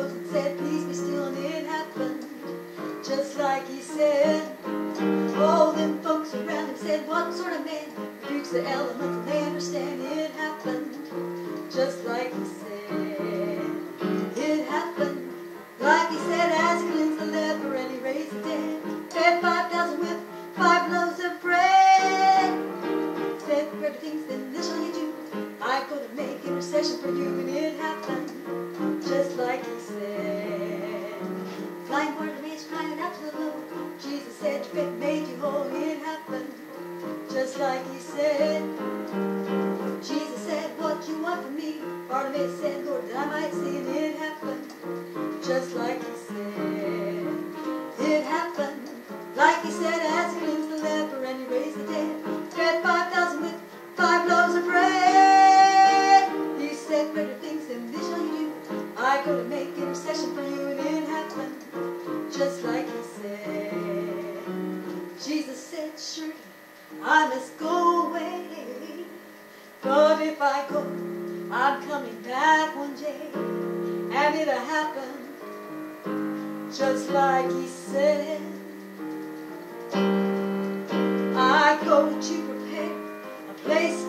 rose and said, peace be still, and it happened just like he said. All them folks around him said, what sort of man rebukes the elements and they understand? It happened just like he said. It happened like he said, as he cleansed the leper and he raised the dead, fed 5,000 with 5 loaves of bread. Said greater things than this shall you do. I go to make intercession for you, and it happened just like he said. Blind Bartimaeus crying out to the Lord. Jesus said, your faith made you whole. It happened just like he said. Jesus said, what you want from me? Bartimaeus said, Lord, that I might see, and it happened just like he said. It happened like he said, as he cleansed the leper and he raised the dead, fed 5,000 with 5 loaves of bread. He said, greater things than this shall you do. I go to make intercession for you, and it happened just like he said. Jesus said, surely I must go away, but if I go, I'm coming back one day, and it'll happen just like he said. I go to prepare a place